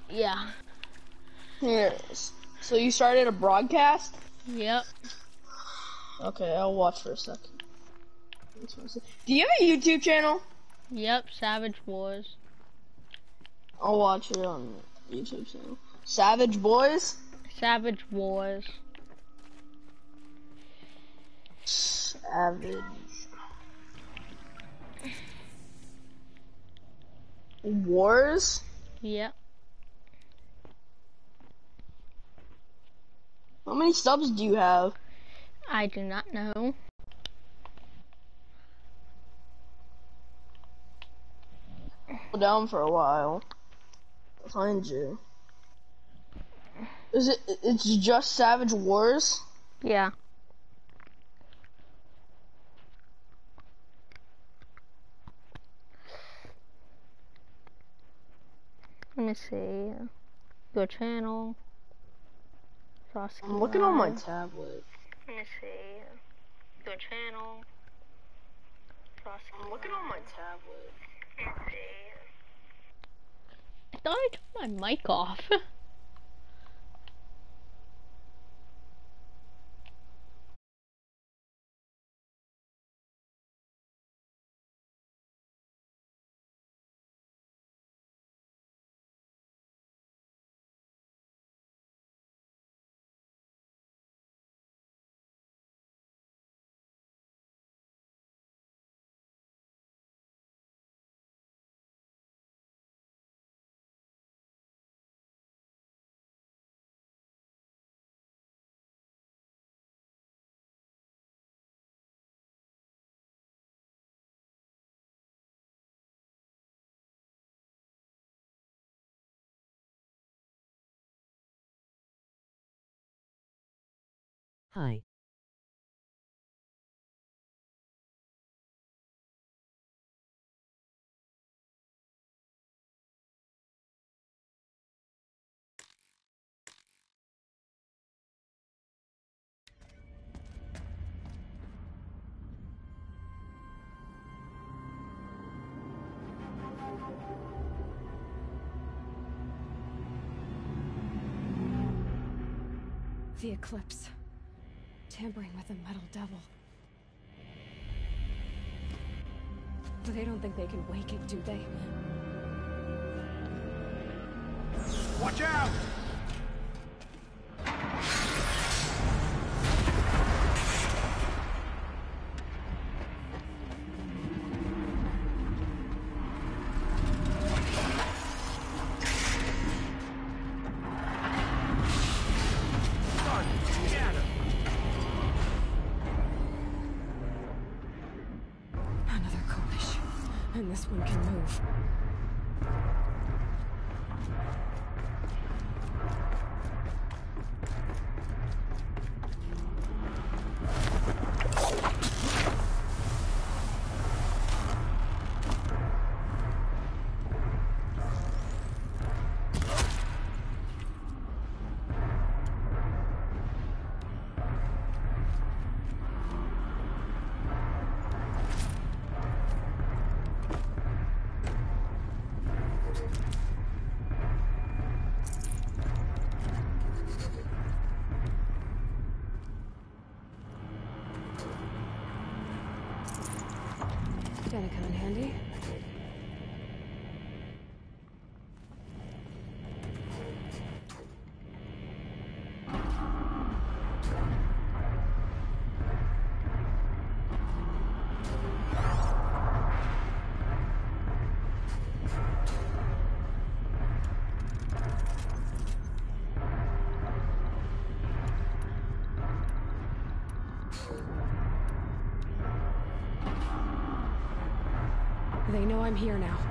Yeah. Yes. So you started a broadcast? Yep. Okay, I'll watch for a second. Do you have a YouTube channel? Yep, Savage Wars. I'll watch it on YouTube channel. Savage Boys? Savage Wars. Savage Wars? Yep. How many subs do you have? I do not know. Go down for a while. I'll find you. It's just Savage Wars? Yeah. Let me see. Your channel. Frosky I'm looking on my Live. tablet. Let me see. Your channel. Frosky I'm looking Live. on my tablet. Let me see. I thought I turned my mic off. Hi. The Eclipse. Tampering with the Metal Devil. But they don't think they can wake it, do they? Watch out! Another Kovish. And this one can move. Gonna come in handy. They know I'm here now.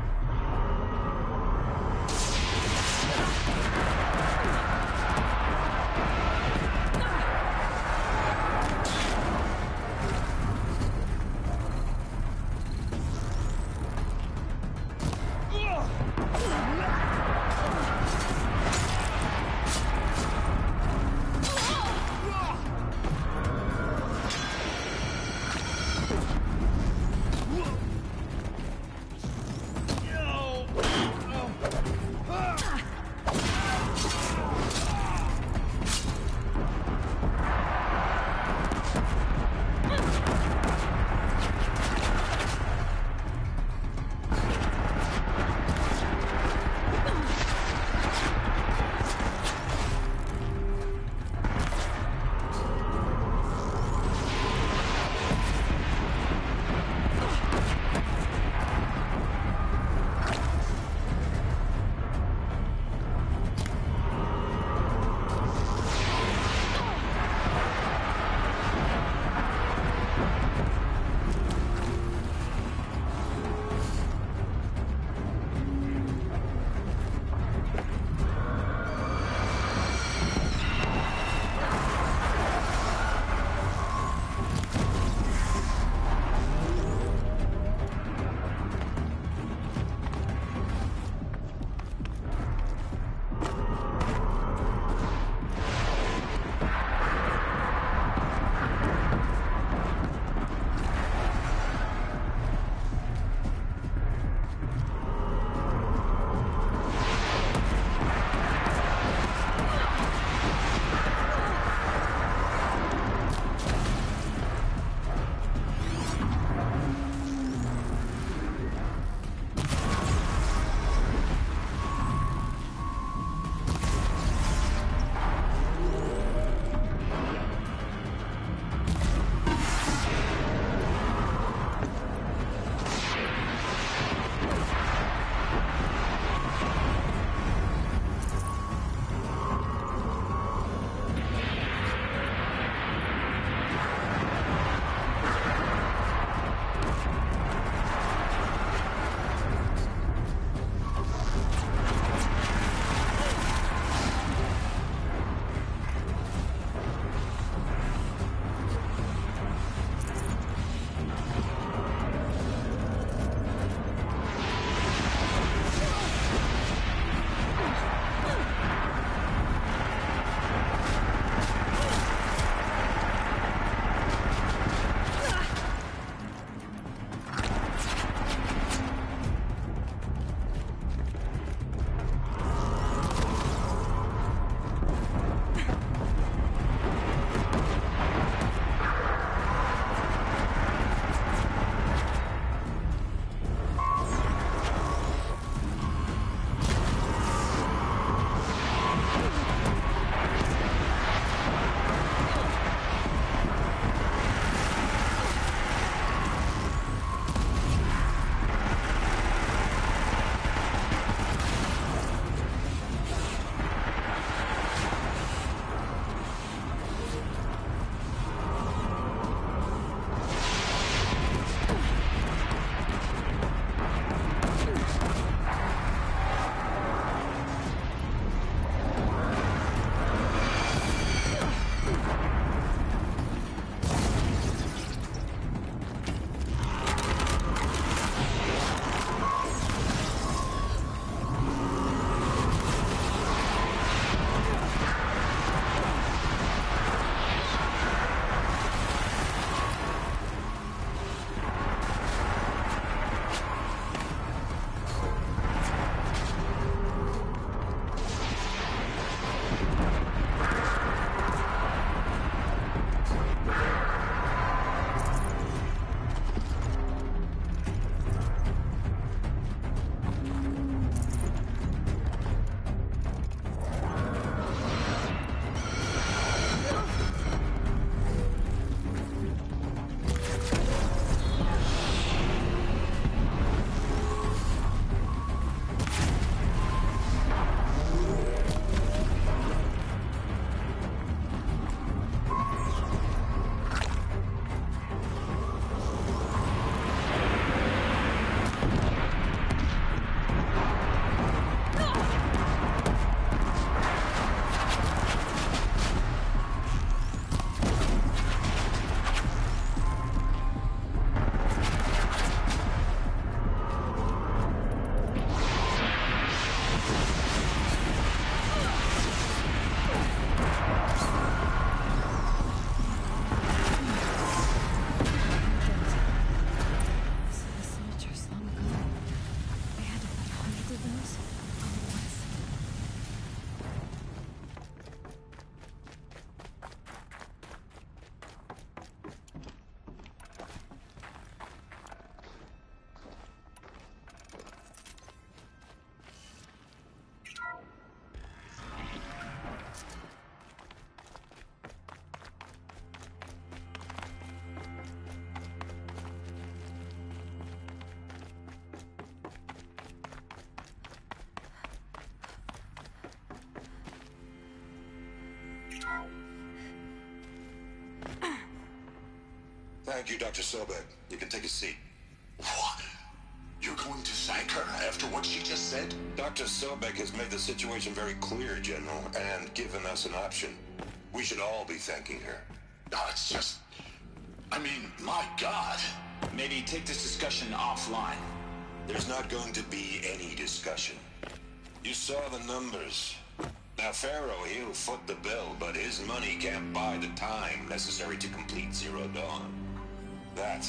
Thank you, Dr. Sobek. You can take a seat. What? You're going to thank her after what she just said? Dr. Sobek has made the situation very clear, General, and given us an option. We should all be thanking her. No, it's just... I mean, my God. Maybe take this discussion offline. There's not going to be any discussion. You saw the numbers. Now, Pharaoh, he'll foot the bill, but his money can't buy the time necessary to complete Zero Dawn. That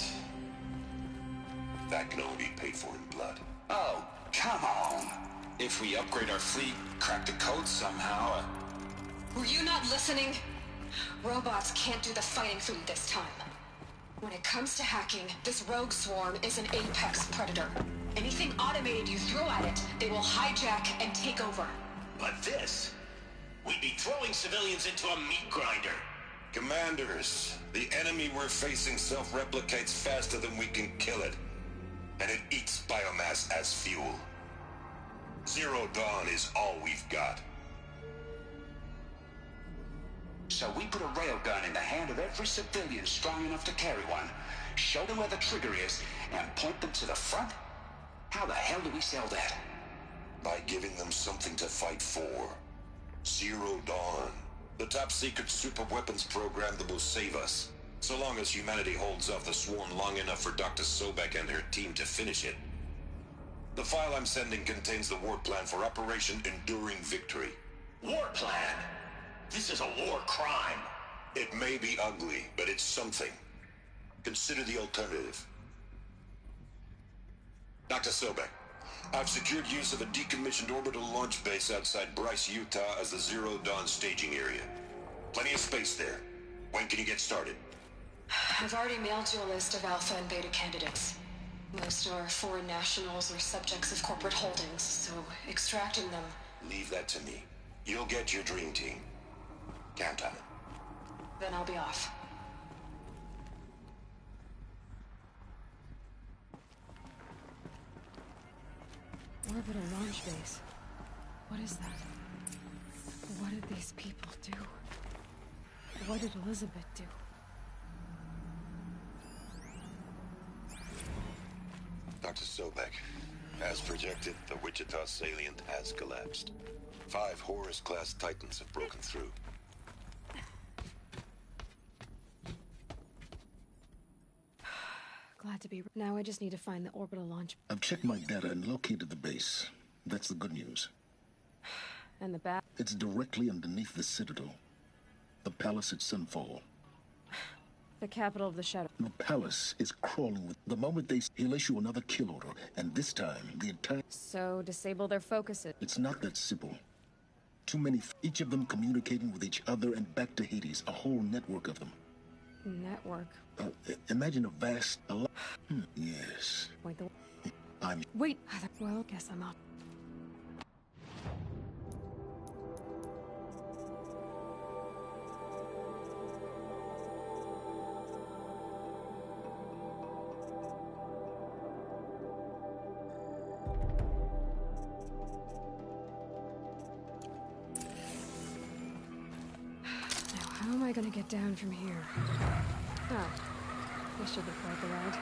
can only be paid for in blood. Oh, come on. If we upgrade our fleet, crack the code somehow... Were you not listening? Robots can't do the fighting for you this time. When it comes to hacking, this rogue swarm is an apex predator. Anything automated you throw at it, they will hijack and take over. But this... we'd be throwing civilians into a meat grinder. Commanders, the enemy we're facing self-replicates faster than we can kill it. And it eats biomass as fuel. Zero Dawn is all we've got. So we put a railgun in the hand of every civilian strong enough to carry one, show them where the trigger is, and point them to the front? How the hell do we sell that? By giving them something to fight for. Zero Dawn. The top-secret super-weapons program that will save us. So long as humanity holds off the swarm long enough for Dr. Sobek and her team to finish it. The file I'm sending contains the war plan for Operation Enduring Victory. War plan? This is a war crime. It may be ugly, but it's something. Consider the alternative. Dr. Sobek, I've secured use of a decommissioned orbital launch base outside Bryce, Utah as the Zero Dawn staging area. Plenty of space there. When can you get started? I've already mailed you a list of alpha and beta candidates. Most are foreign nationals or subjects of corporate holdings, so extracting them... Leave that to me. You'll get your dream team. Count on it. Then I'll be off. Orbital launch base. What is that? What did these people do? What did Elizabeth do? Dr. Sobek, as projected, the Wichita salient has collapsed. 5 Horus-class Titans have broken through. Glad to be... Now I just need to find the orbital launch... I've checked my data and located the base. That's the good news. And the bad... It's directly underneath the Citadel. The palace at Sunfall. The capital of the Shadow. The palace is crawling with... The moment he'll issue another kill order, and this time, the entire... So, disable their focuses. It's not that simple. Too many... Each of them communicating with each other and back to Hades. A whole network of them. Network? Imagine a vast... yes. Point the... I'm... Wait! Well, guess I'm out. How am I gonna get down from here? Oh, this should be quite the ride.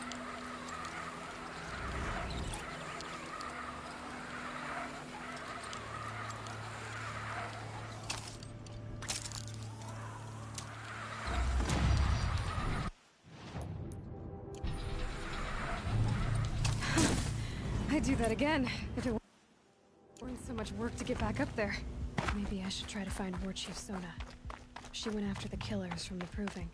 I'd do that again, if it weren't so much work to get back up there. Maybe I should try to find War Chief Sona. She went after the killers from the Proving.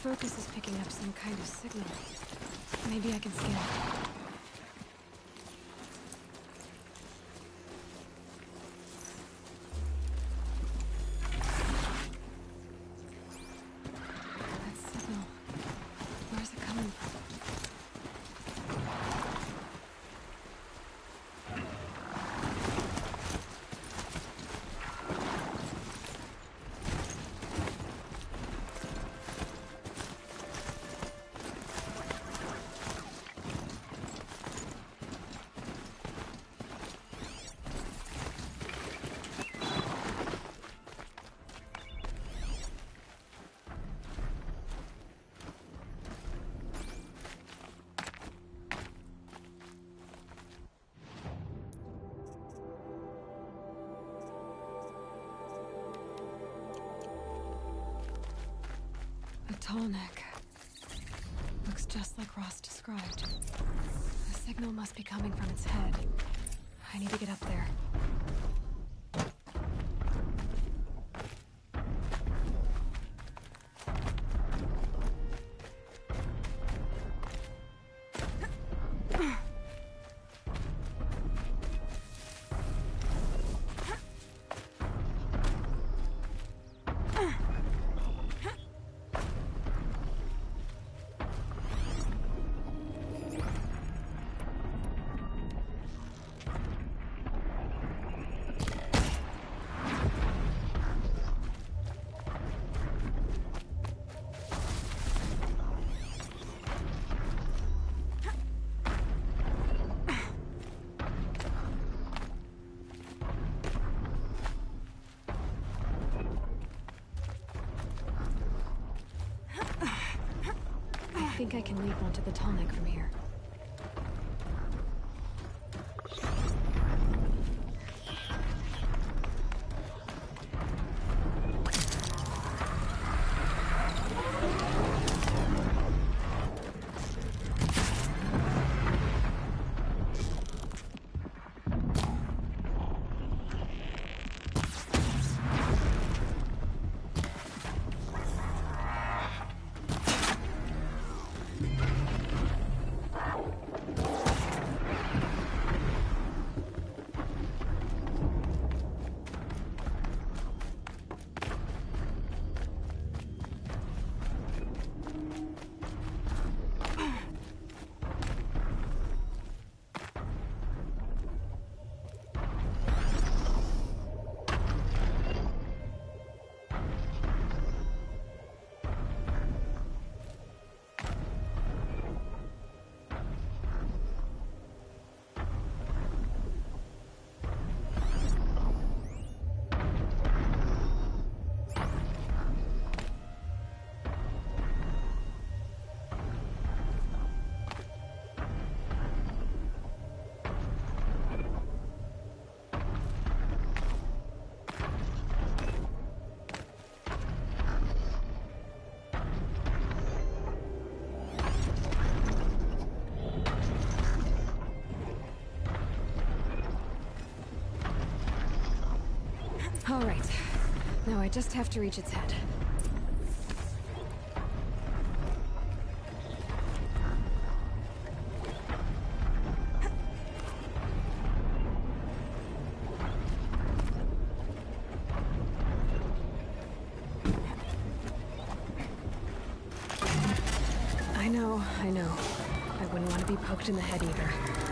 focus is picking up some kind of signal. Maybe I can scan it. That signal. Where's it coming from? A tall neck. Looks just like Ross described. The signal must be coming from its head. I need to get up there. I think I can leap onto the tall neck from here. All right. Now I just have to reach its head. I know. I wouldn't want to be poked in the head either.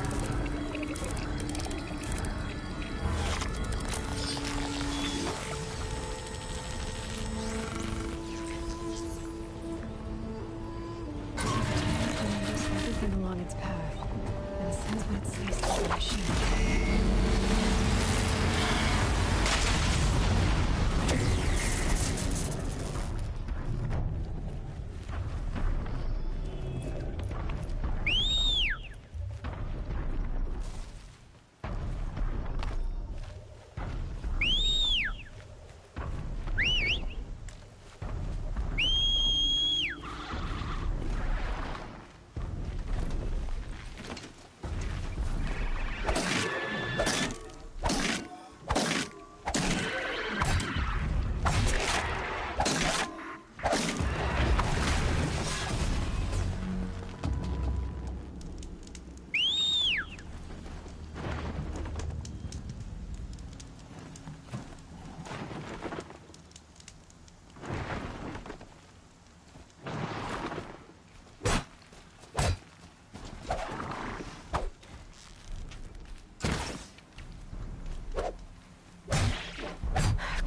Everything along its path, and it sends what it sees to the machine.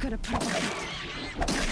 could have put up.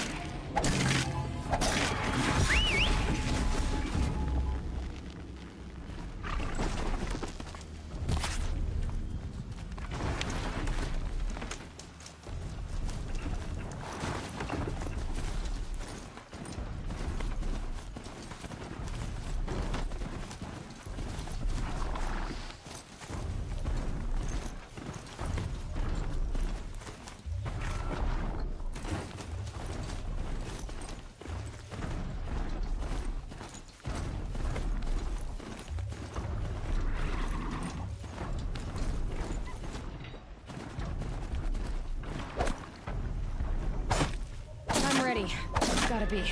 I'm ready. Gotta be.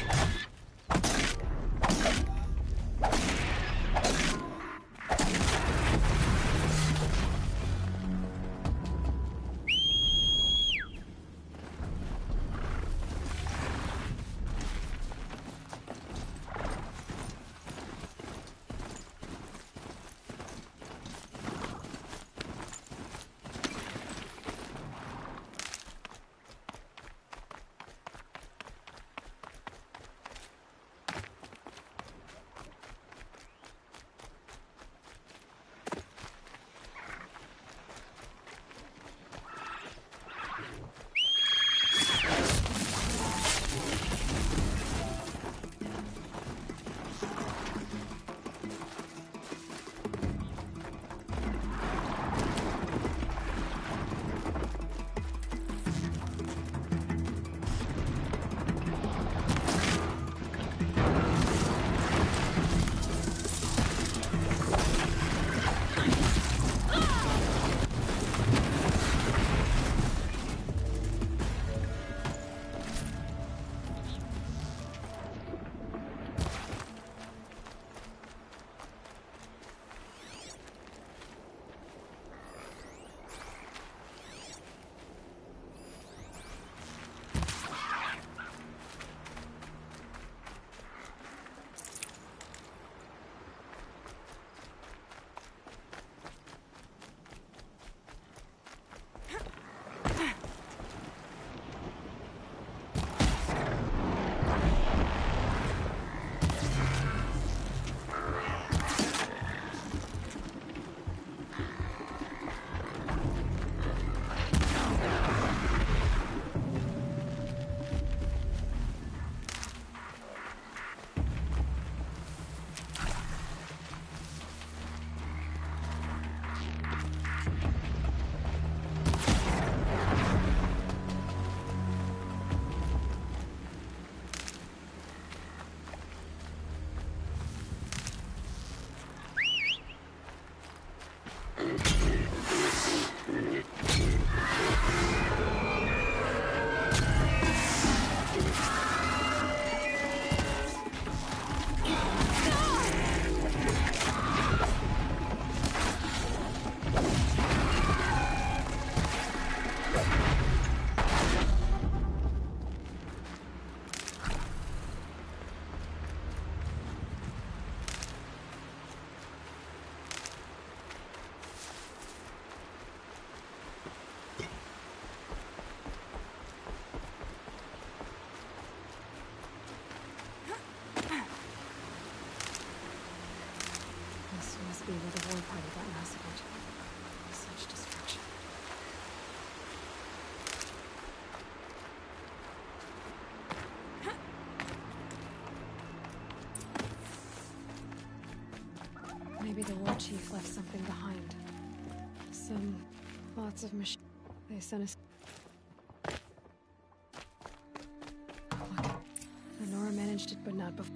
Be where the war party got massacred. Such destruction. Maybe the war chief left something behind. Lots of machines. They sent us. Look, Lenora managed it, but not before.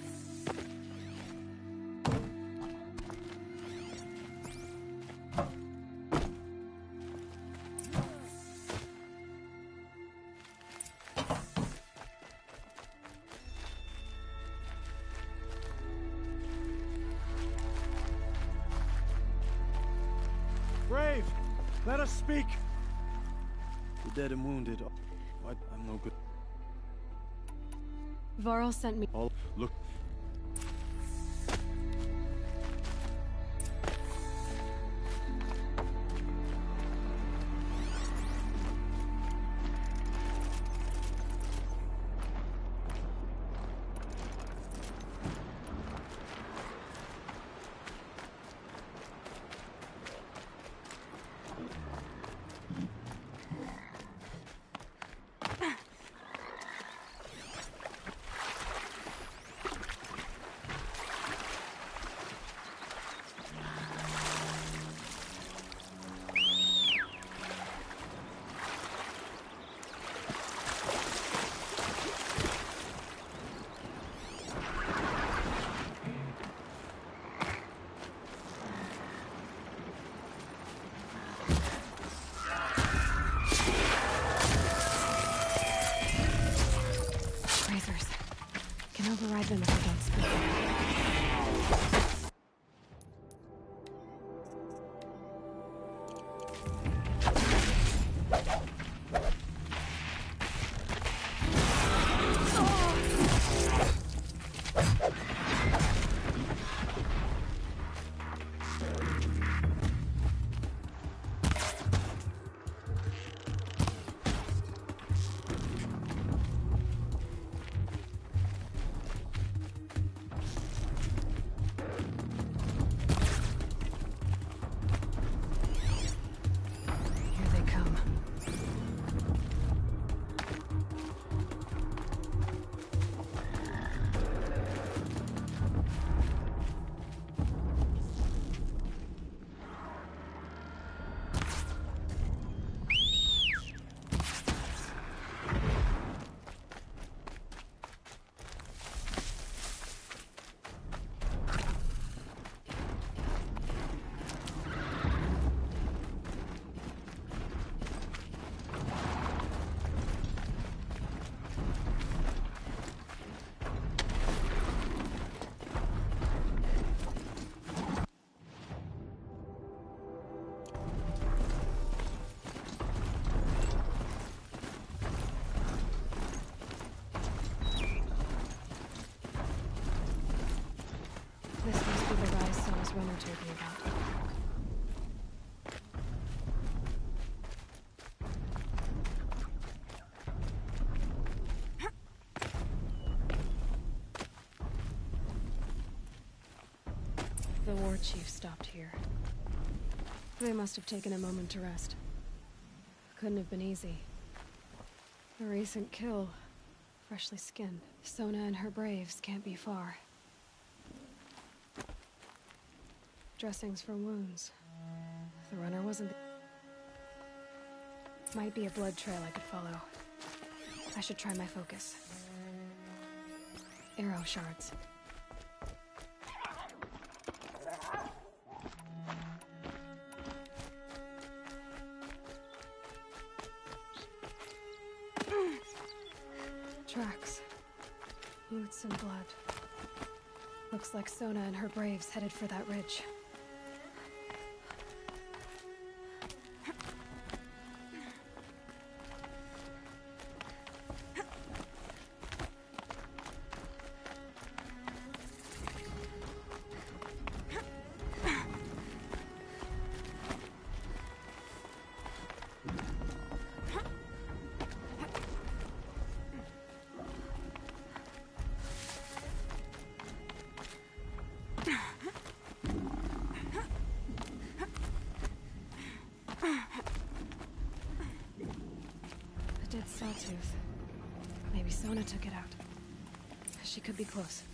Brave! Let us speak! The dead and wounded. I'm no good. Varl sent me. All look. Even if I don't speak it. This must be the rise Sona's runner told me about. The war chief stopped here. They must have taken a moment to rest. Couldn't have been easy. A recent kill, freshly skinned. Sona and her braves can't be far. Dressings for wounds. The runner wasn't... Might be a blood trail I could follow. I should try my focus. Arrow shards. Tracks. Boots and blood. Looks like Sona and her braves headed for that ridge. Dead sawtooth. Maybe Sona took it out. She could be close.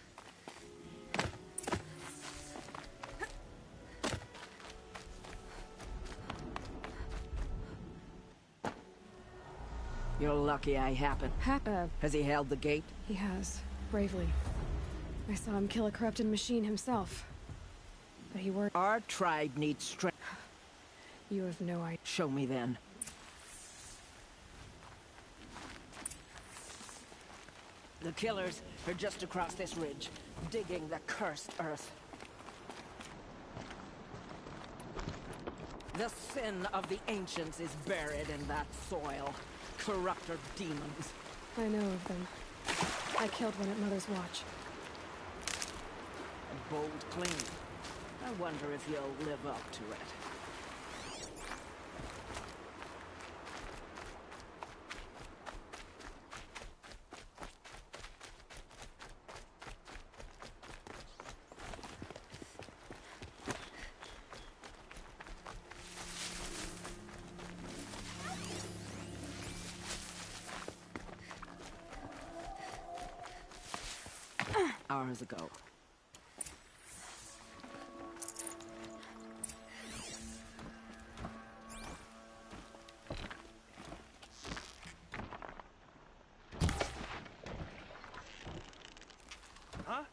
You're lucky I happened. Has he held the gate? He has. Bravely. I saw him kill a corrupted machine himself. But he worked. Our tribe needs strength. You have no idea. Show me then. The killers are just across this ridge, digging the cursed earth. The sin of the ancients is buried in that soil. Corrupter demons. I know of them. I killed one at Mother's Watch. A bold claim. I wonder if you'll live up to it. Hours ago. Huh?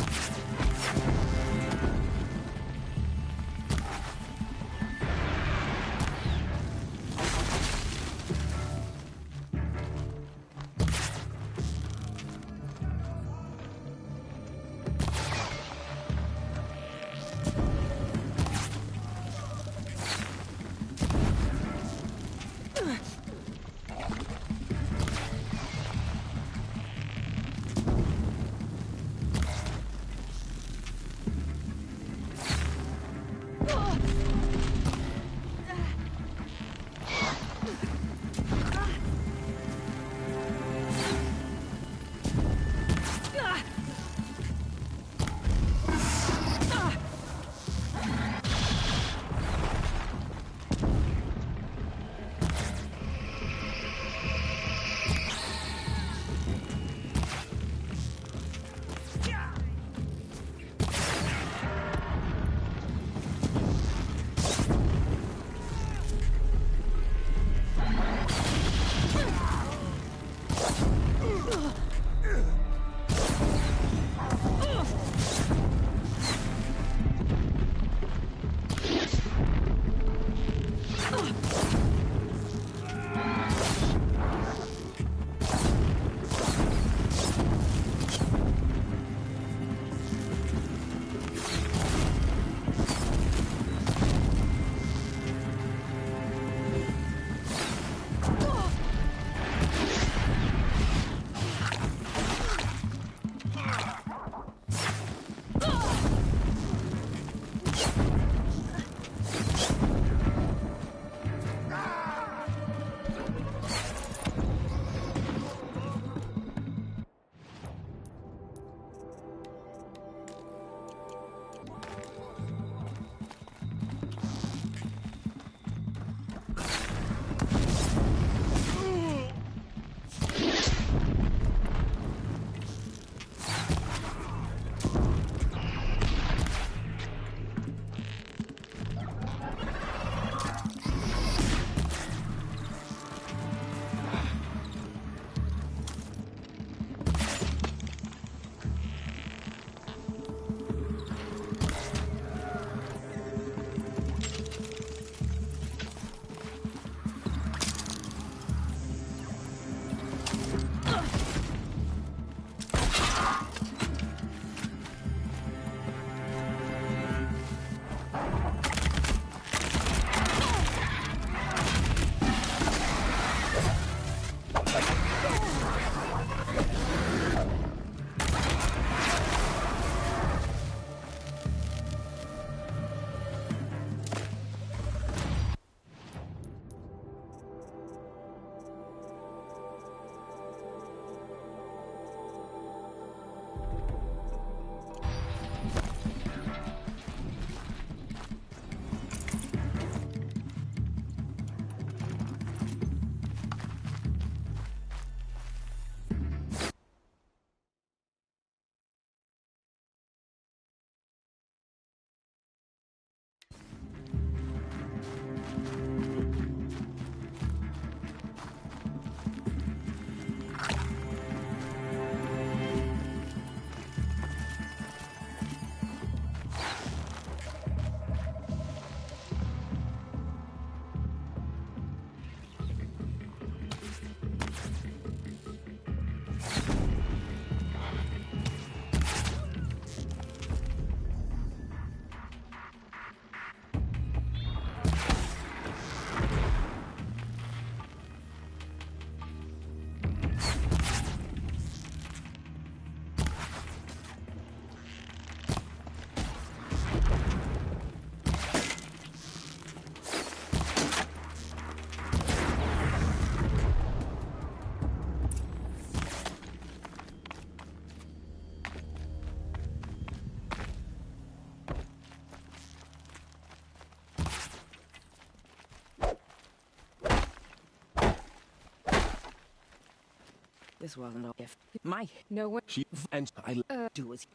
This wasn't a if. My no one. She and I do as.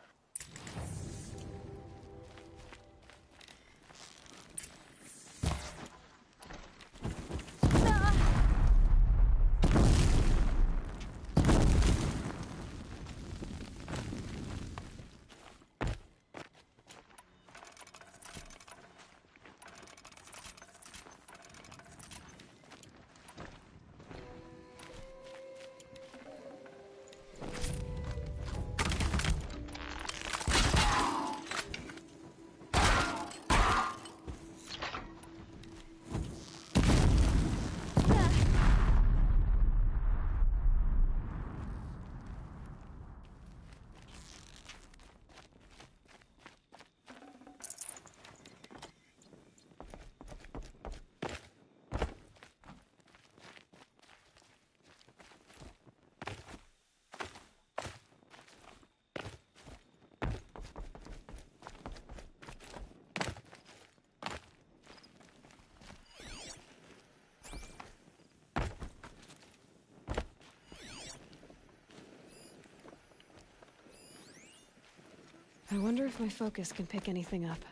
I wonder if my focus can pick anything up.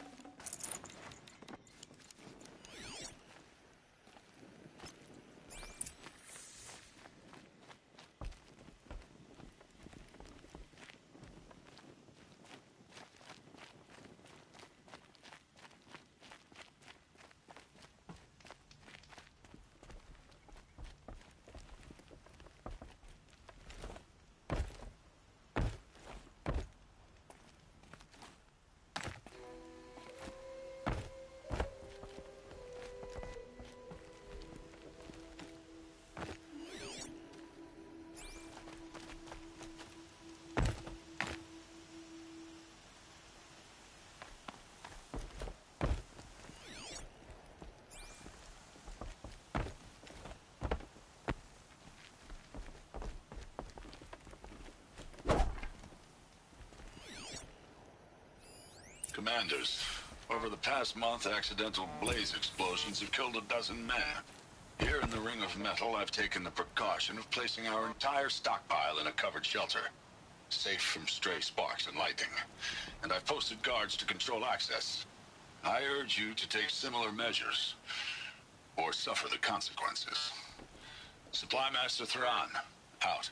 Commanders, over the past month, accidental blaze explosions have killed a dozen men. Here in the Ring of Metal, I've taken the precaution of placing our entire stockpile in a covered shelter, safe from stray sparks and lightning. And I've posted guards to control access. I urge you to take similar measures, or suffer the consequences. Supply Master Thrawn, out.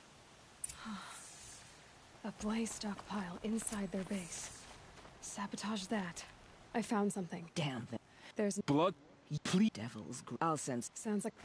A blaze stockpile inside their base. Sabotage that. I found something. Damn it. There's blood. Please, devil's. I'll sense. Sounds like.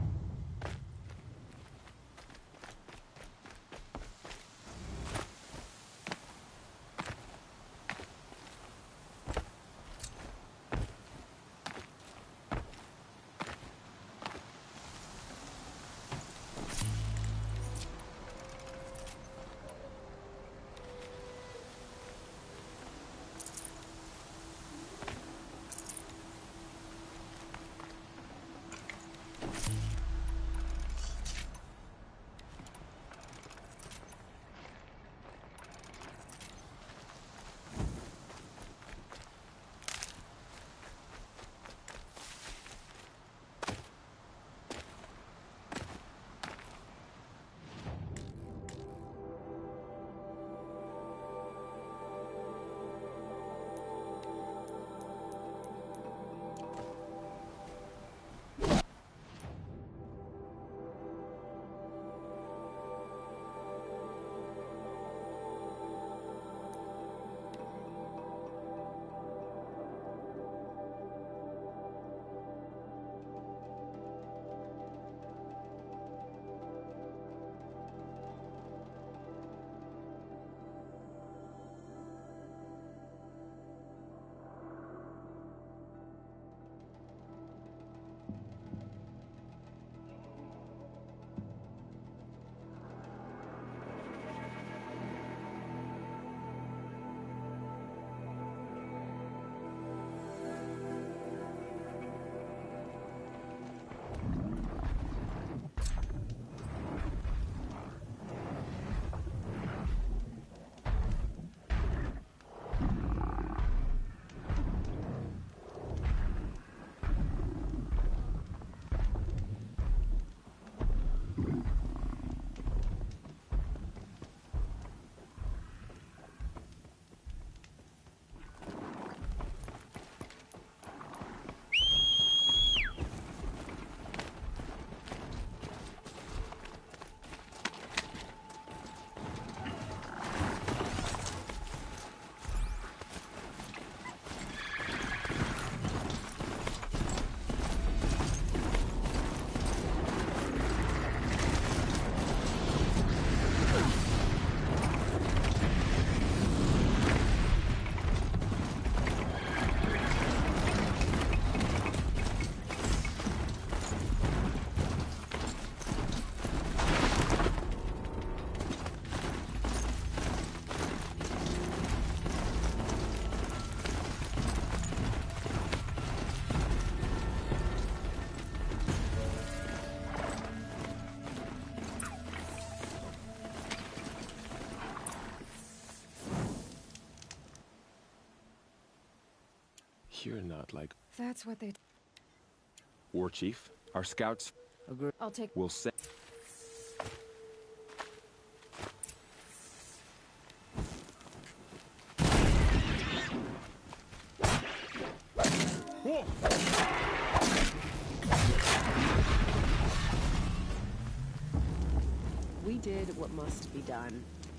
You're not like That's what they. War Chief. Our scouts I'll take. will say. We did what must be done.